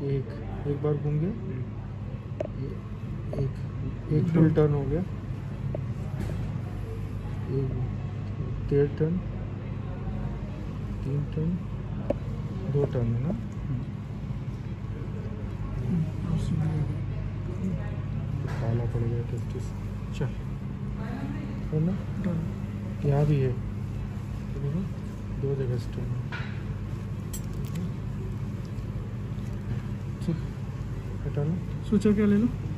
एक बार घूम गया, एक फुल टर्न हो गया, एक 13 टर्न, 3 टर्न, 2 टर्न है ना। काला पड़ गया 33। चल है ना, यहाँ भी है 2 जगह स्टर्न। हटा लो, सोचा क्या ले लो।